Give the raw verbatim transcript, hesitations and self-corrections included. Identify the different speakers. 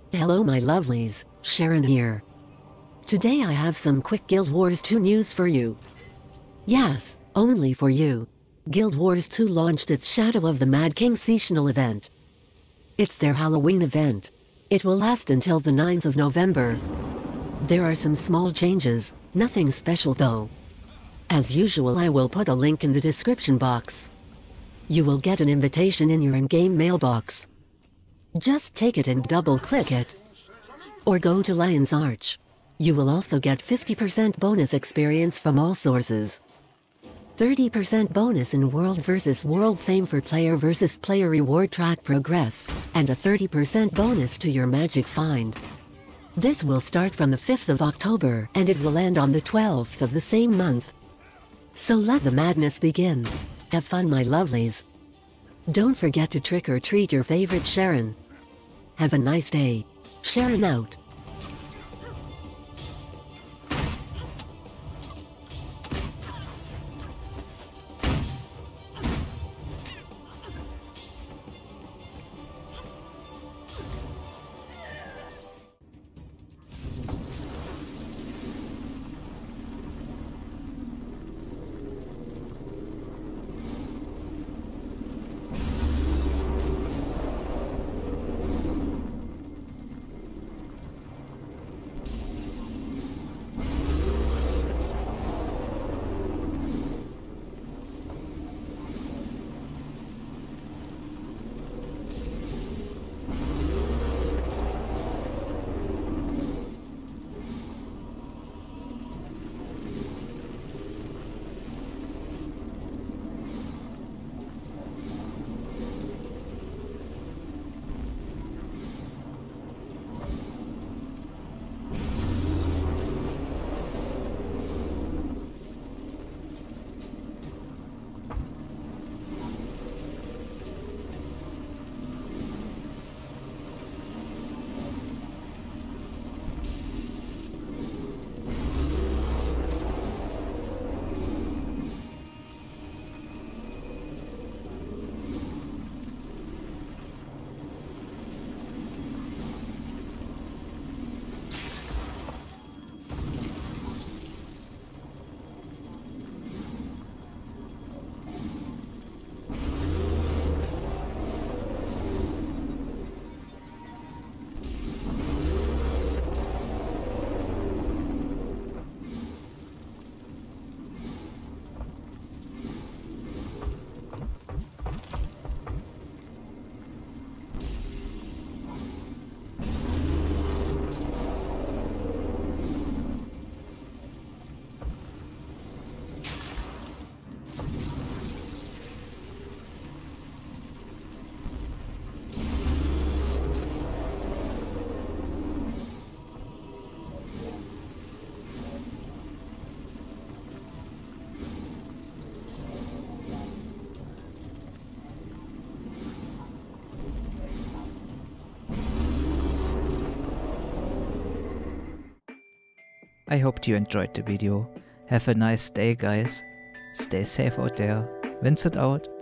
Speaker 1: Hello my lovelies, Sharon here. Today I have some quick Guild Wars two news for you. Yes, only for you. Guild Wars two launched its Shadow of the Mad King seasonal event. It's their Halloween event. It will last until the ninth of November. There are some small changes, nothing special though. As usual, I will put a link in the description box. You will get an invitation in your in-game mailbox. Just take it and double-click it. Or go to Lion's Arch. You will also get fifty percent bonus experience from all sources. thirty percent bonus in World versus World, same for player versus player reward track progress, and a thirty percent bonus to your magic find. This will start from the fifth of October and it will end on the twelfth of the same month. So let the madness begin. Have fun my lovelies. Don't forget to trick or treat your favorite Sharon. Have a nice day. Sharon out.
Speaker 2: I hope you enjoyed the video. Have a nice day guys. Stay safe out there. Vincent out.